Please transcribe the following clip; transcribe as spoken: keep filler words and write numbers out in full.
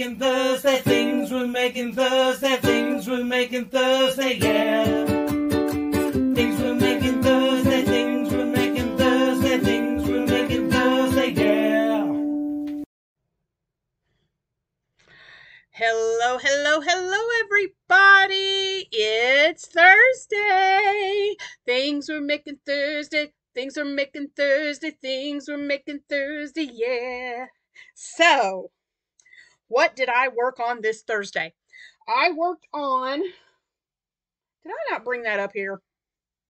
making Thursday. Things we're making Thursday. Things we're making Thursday, yeah. Things we're making Thursday. Things we're making Thursday. Things we're making Thursday, yeah. Hello, hello, hello, everybody. It's Thursday. Things we're making Thursday. Things we're making Thursday. Things we're making Thursday, yeah. So, what did I work on this Thursday? I worked on... Did I not bring that up here?